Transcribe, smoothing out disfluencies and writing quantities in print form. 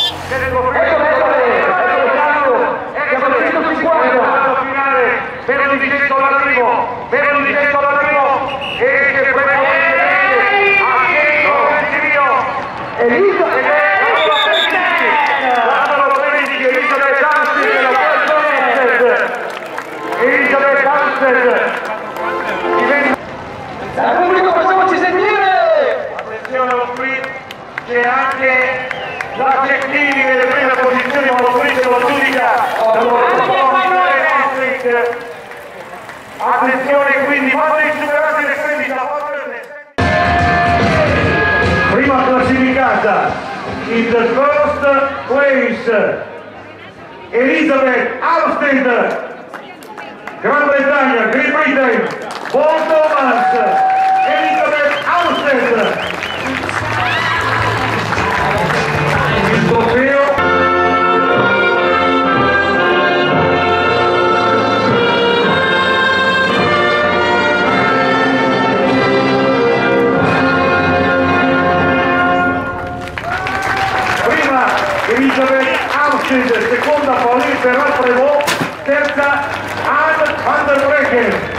C'è anche la Cittiglio nelle prime posizioni, ma lo questo lo giudica attenzione, quindi vanno superati le 13. Prima classificata in the first place Armitstead, Gran Bretagna, Great Britain, Paul Thomas, Armitstead. Il trofeo prima Armitstead, seconda Ferrand-Prevot, terza Breggen.